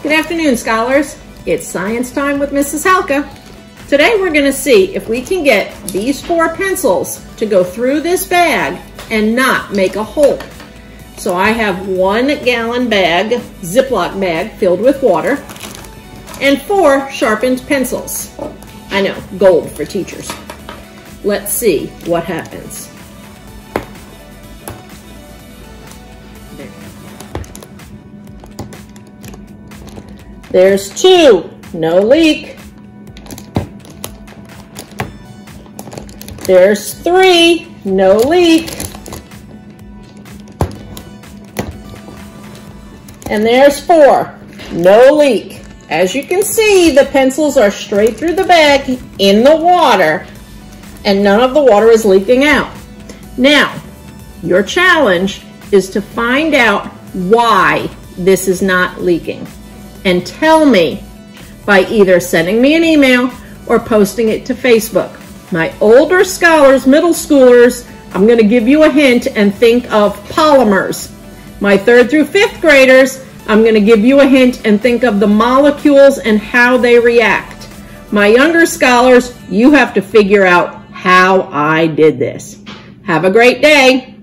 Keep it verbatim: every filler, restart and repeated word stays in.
Good afternoon, scholars. It's science time with Missus Halka. Today we're going to see if we can get these four pencils to go through this bag and not make a hole. So I have one gallon bag, ziplock bag filled with water, and four sharpened pencils. I know, gold for teachers. Let's see what happens. There's two, no leak. There's three, no leak. And there's four, no leak. As you can see, the pencils are straight through the bag in the water, and none of the water is leaking out. Now, your challenge is to find out why this is not leaking. And tell me by either sending me an email or posting it to Facebook. My older scholars, middle schoolers, I'm going to give you a hint and think of polymers. My third through fifth graders, I'm going to give you a hint and think of the molecules and how they react. My younger scholars, you have to figure out how I did this. Have a great day.